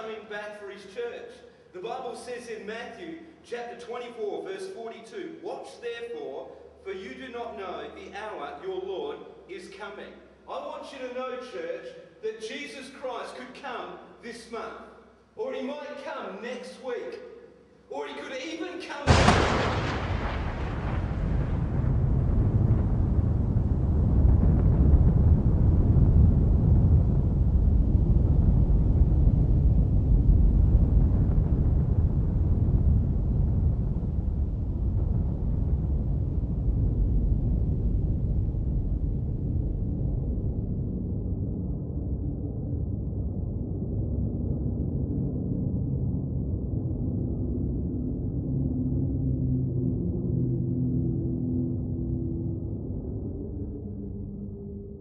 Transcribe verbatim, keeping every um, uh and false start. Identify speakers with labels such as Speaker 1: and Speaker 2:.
Speaker 1: coming back for his church. The Bible says in Matthew chapter twenty-four, verse forty-two, "Watch therefore, for you do not know the hour your Lord is coming." I want you to know, church, that Jesus Christ could come this month. Or he might come next week. Or he could even come